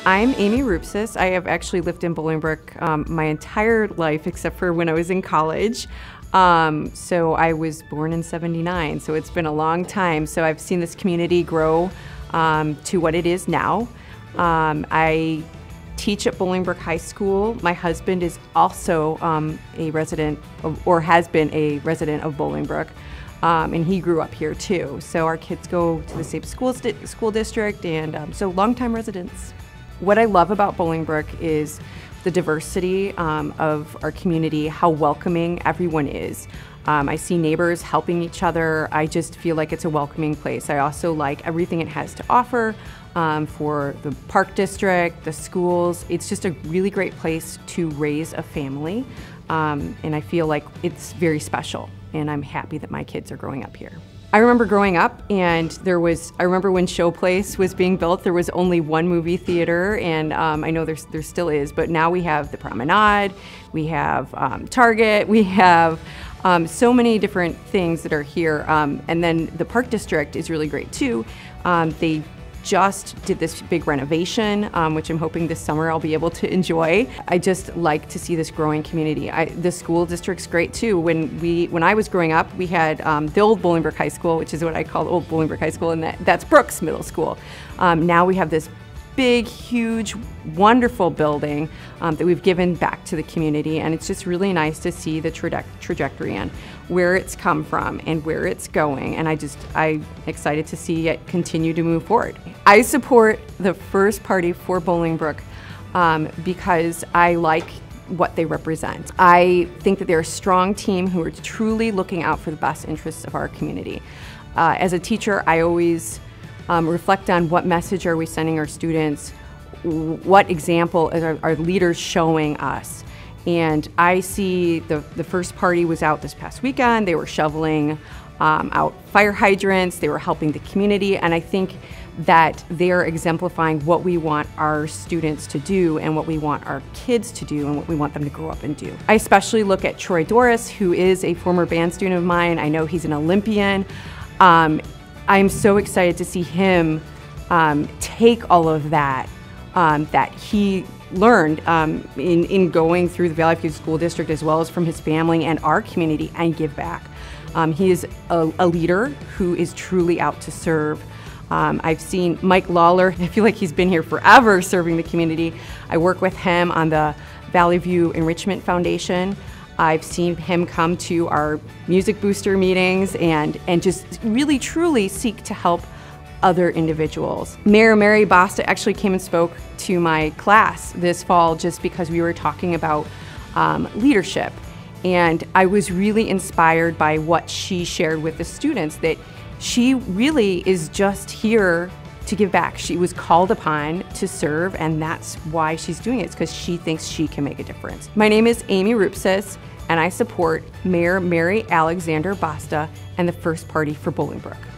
I'm Amy Roupsis. I have actually lived in Bolingbrook my entire life except for when I was in college. So I was born in '79, so it's been a long time. So I've seen this community grow to what it is now. I teach at Bolingbrook High School. My husband is also a resident or has been a resident of Bolingbrook. And he grew up here too. So our kids go to the same school district, and so longtime residents. What I love about Bolingbrook is the diversity of our community, how welcoming everyone is. I see neighbors helping each other. I just feel like it's a welcoming place. I also like everything it has to offer for the park district, the schools. It's just a really great place to raise a family, and I feel like it's very special, and I'm happy that my kids are growing up here. I remember growing up, and I remember when Showplace was being built, there was only one movie theater, and I know there still is, but now we have the Promenade, we have Target, we have so many different things that are here, and then the Park District is really great too. They just did this big renovation, which I'm hoping this summer I'll be able to enjoy. I just like to see this growing community. The school district's great too. When I was growing up, we had the old Bolingbrook High School, which is what I call Old Bolingbrook High School, and that's Brooks Middle School. Now we have this big, huge, wonderful building that we've given back to the community, and it's just really nice to see the trajectory and where it's come from and where it's going, and I'm excited to see it continue to move forward. I support the First Party for Bolingbrook because I like what they represent. I think that they're a strong team who are truly looking out for the best interests of our community. As a teacher, I always reflect on what message are we sending our students, what example are our leaders showing us. And I see the First Party was out this past weekend. They were shoveling out fire hydrants, they were helping the community, and I think that they're exemplifying what we want our students to do and what we want our kids to do and what we want them to grow up and do. I especially look at Troy Doris, who is a former band student of mine. I know he's an Olympian. I'm so excited to see him take all of that that he learned in going through the Valley View School District, as well as from his family and our community, and give back. He is a leader who is truly out to serve. I've seen Mike Lawler. I feel like he's been here forever serving the community. I work with him on the Valley View Enrichment Foundation. I've seen him come to our Music Booster meetings and just really truly seek to help other individuals. Mayor Mary Basta actually came and spoke to my class this fall just because we were talking about leadership. And I was really inspired by what she shared with the students, that she really is just here to give back. She was called upon to serve, and that's why she's doing it. It's because she thinks she can make a difference. My name is Amy Roupsis, and I support Mayor Mary Alexander Basta and the First Party for Bolingbrook.